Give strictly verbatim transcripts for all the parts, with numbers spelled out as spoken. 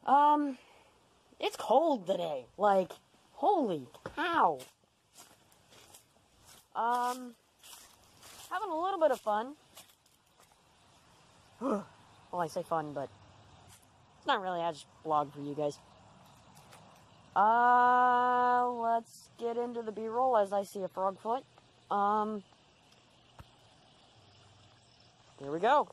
Um, it's cold today. Like, holy cow. Um, having a little bit of fun. Well, I say fun, but it's not really. I just vlog for you guys. Uh, let's get into the B-roll as I see a frog foot. Um, here we go.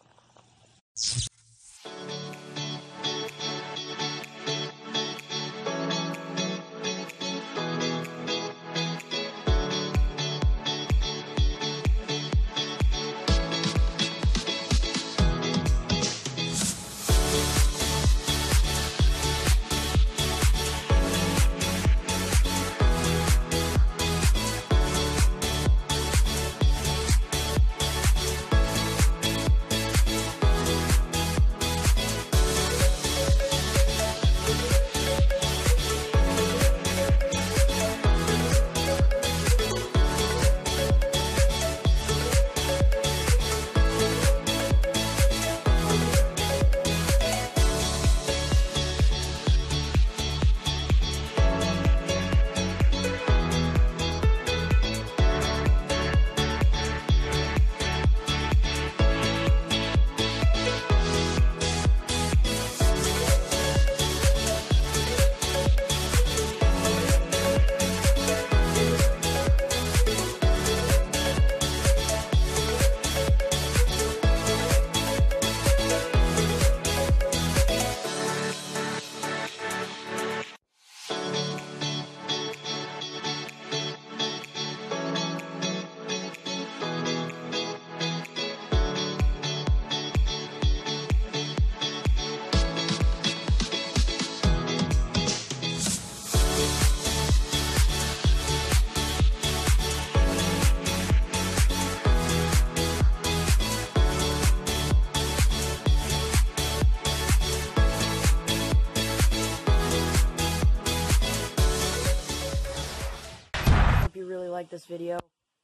Hope you really like this video,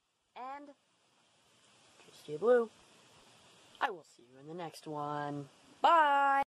and Stay blue. I will see you in the next one. Bye!